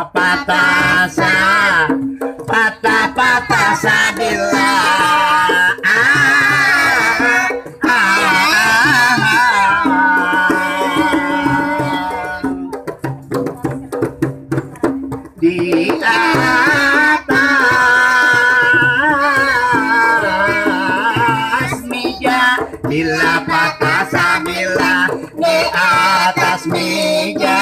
patasa patah sadillah di atas meja bila patah sabila di atas meja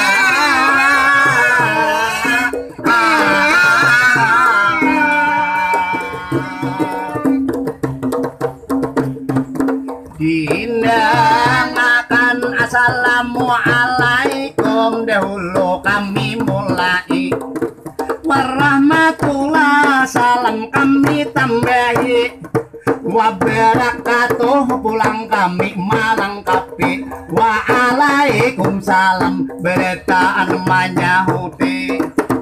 dinamakan assalamualaikum dahulu kami mulai warahmatullah salam kami tambahi wabarakatuh pulang kami melengkapi waalaikumsalam bertaan manyahuti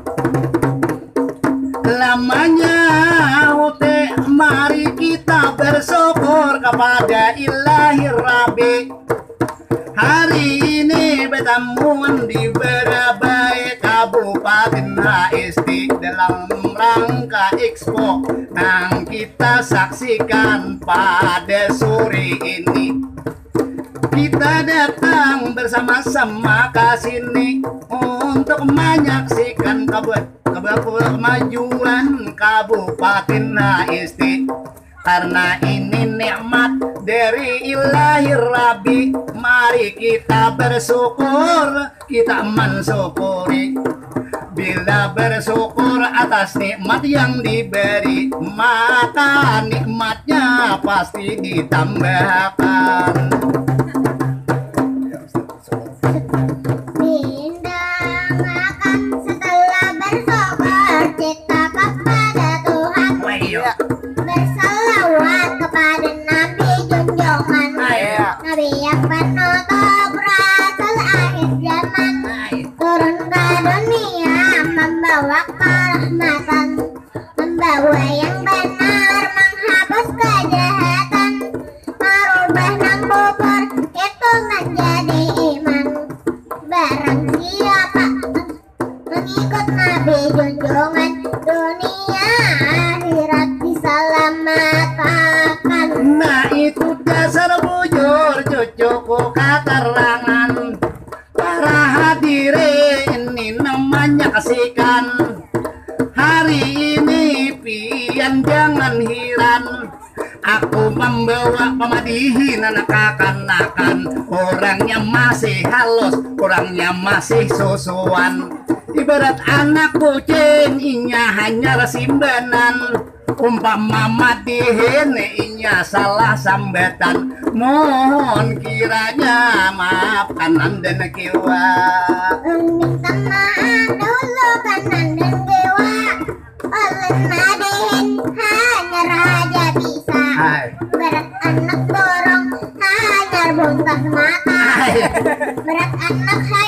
lamanya huti mari kita bersyukur kepada ilahi Rabbi hari ini bertemuan di Barabai Kabupaten HST dalam rangka Expo yang kita saksikan pada sore ini. Kita datang bersama-sama ke sini untuk menyaksikan kemajuan Kabupaten HST. Karena ini nikmat dari ilahi Rabbi, mari kita bersyukur, kita mensyukuri. Bila bersyukur atas nikmat yang diberi, maka nikmatnya pasti ditambahkan. Setelah bersyukur kita kepada Tuhan. Bersalawat kepada Nabi junjungan, Nabi yang penutup rasul akhir zaman, turun ke dunia membawa kerahmatan, membawa yang benar, menghapus kejahatan, merubah nang bubur itu menjadi iman. Barang siapa mengikut Nabi junjungan, dunia akhirat diselamatkan. Nah itu dasar bujur cucuku keterangan. Para hadirin ini namanya kasihkan. Hari ini pian jangan heran, aku membawa pemadihin anak kakan-kakan. Orangnya masih halus, orangnya masih susuan. Ibarat anak kucing, inya hanya simbanan. Umpama matihin, inya salah sambatan. Mohon kiranya maafkan anda kiwa. Minta maaf dulu kanan dan dewa. Oleh madihin hanya raja bisa. Berat anak dorong hanya bongkar mata. Berat anak